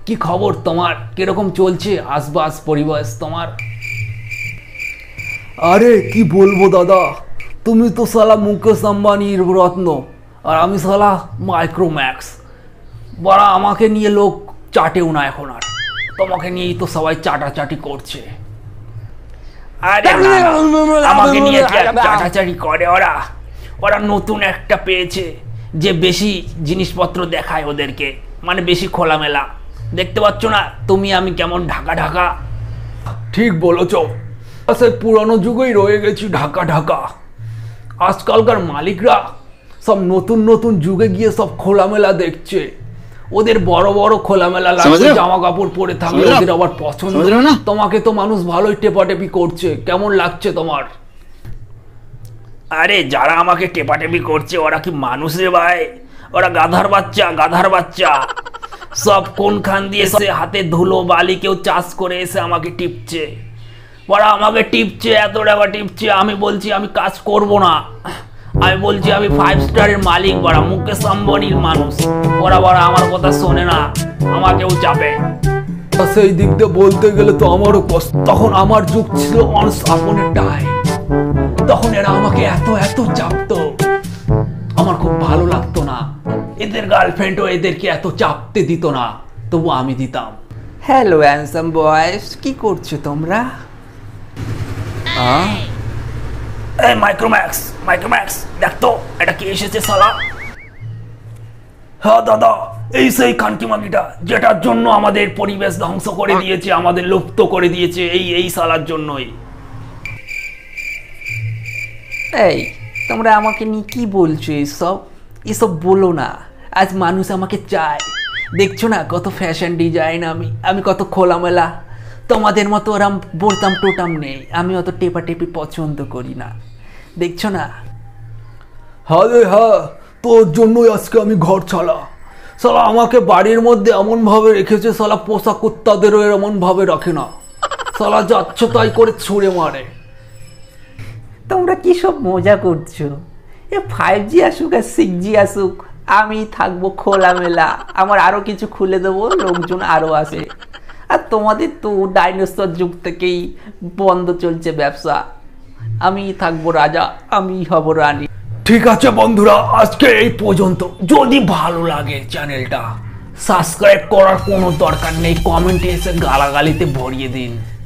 কি খবর তোমার? কিরকম চলছে আশবাস পরিবেশ তোমার? আরে কি বলবো দাদা, তুমি তো সালা মুকেশ আম্বানির রত্ন আর আমি সালা মাইক্রোম্যাক্স। বড়া আমাকে নিয়ে লোক চাটেও না এখন, আর তোমাকে নিয়েই তো সবাই চাটাচাটি করছে। আরে আমাকে নিয়ে চাটাচাটি করে ওরা? ওরা নতুন একটা পেয়েছে যে বেশি জিনিসপত্র দেখায় ওদেরকে, মানে বেশি খোলামেলা। দেখতে পাচ্ছ না তুমি আমি কেমন ঢাকা ঢাকা? ঠিক বলেছ, সেই পুরানো যুগেই রয়ে গেছি ঢাকা ঢাকা। আজকালকার মালিকরা সব নতুন নতুন যুগে গিয়ে সব খোলামেলা দেখছে। ওদের বড় বড় খোলামেলা লাগছে, জামা কাপড় পরে থাকলে ওদের আবার পছন্দ না। তোমাকে তো মানুষ ভালোই টেপাটেপি করছে, কেমন লাগছে তোমার? আরে যারা আমাকে টেপাটেপি করছে ওরা কি মানুষ রে ভাই? ওরা গাধার বাচ্চা, গাধার বাচ্চা। সব কোনখান দিয়ে এসে হাতে ধুলো বালি কেউ চাষ করে এসে আমাকে টিপছে। ওরা আমাকে টিপছে, এত টাকা টিপছে। আমি বলছি আমি কাজ করব না, আমি বলছি আমি 5 স্টারের মালিক, বড়া মুকেশ আম্বানির মানুষ। ওরা বড়া আমার কথা শোনে না, আমাকেও চাপে। সেই দিক দিয়ে বলতে গেলে তো আমারও কষ্ট। তখন আমার যুগ ছিল অনস আপন এ টাইম, তখন এরা আমাকে এত এত চাপতো, আমার খুব ভালো লাগতো না। এদের গার্লফ্রেন্ডও এদেরকে এত চাপতে দিত না, তবু আমি দিতাম। হ্যালো হ্যান্ডসাম বয়েস, কি করছো তোমরা? এই মাইক্রোম্যাক্স, মাইক্রোম্যাক্স দেখ তো এটা কি এসেছে শালা। হ্যাঁ দাদা, এই সেই খানকিমাগিটা যেটার জন্য আমাদের পরিবেশ ধ্বংস করে দিয়েছে, আমাদের লুপ্ত করে দিয়েছে, এই শালার জন্যই। এই তোমরা আমাকে নিয়ে কি বলছো? এসব বলো না। আজ মানুষ আমাকে চায়, দেখছো না কত ফ্যাশন ডিজাইন, আমি কত খোলামেলা। তোমাদের মতো ওরম বলতাম টোটাম নেই, আমি অত টেপাটেপি পছন্দ করি না, দেখছো না? হ্যাঁ রে হ্যাঁ, তোর জন্যই আজকে আমি ঘর ছাড়া। সালা আমাকে বাড়ির মধ্যে এমন ভাবে রেখেছে, সালা পোষা কুত্তাদেরও এমন ভাবে রাখে না। সালা যাচ্ছে তাই করে ছুঁড়ে মারে। তোমরা কি সব মজা করছো? 5G আসুক আর 6G আসুক, আমি থাকবো খোলামেলা। আমার আরো কিছু খুলে দেবো, লোকজন আরো আসে। আর তোমাদের তো ডাইনোসর যুগ থেকেই বন্ধ চলছে ব্যবসা। আমি থাকবো রাজা, আমি হব রানী। ঠিক আছে বন্ধুরা, আজকে এই পর্যন্ত। যদি ভালো লাগে চ্যানেলটা সাবস্ক্রাইব করার কোনো দরকার নেই, কমেন্টে এসে গালাগালিতে ভরিয়ে দিন।